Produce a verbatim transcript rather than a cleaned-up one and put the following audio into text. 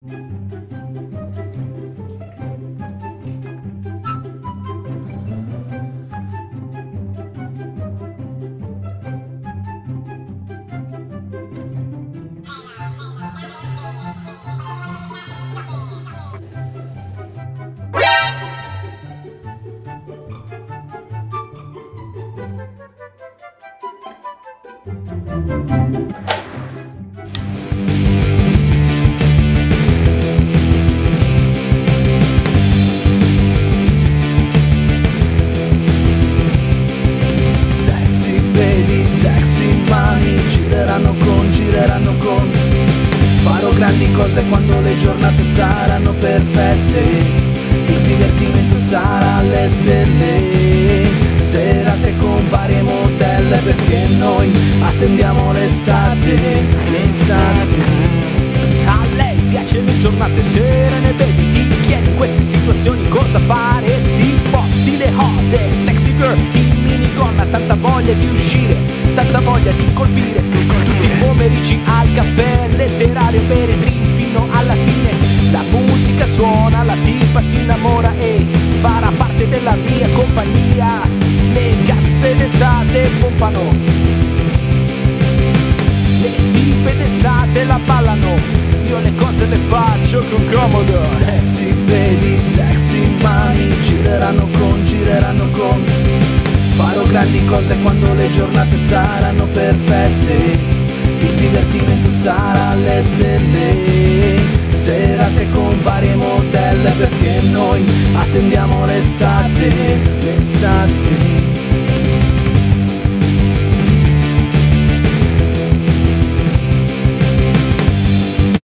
Sexy baby, sexy mani, gireranno con, gireranno con. Farò grandi cose quando le giornate saranno perfette. Il divertimento sarà alle stelle. Serate con varie modelle, perché noi attendiamo l'estate, l'estate. A lei piace le giornate serene, baby, ti chiedi in queste situazioni cosa faresti. Pop, stile hot e sexy girl in minigonna, tanta voglia di uscire, tanta voglia di colpire. Tutti i pomeriggi al caffè, letterario, bere drink fino alla fine. La musica suona, la tipa si innamora e farà parte della mia compagnia. Le casse d'estate pompano, le tipe d'estate la ballano, io le cose le faccio con comodo. Sexy baby, sexy mani, gireranno con, gireranno con. Farò grandi cose quando le giornate saranno perfette. Il divertimento sarà alle stelle. Serate con varie modelle, perché noi attendiamo l'estate, l'estate.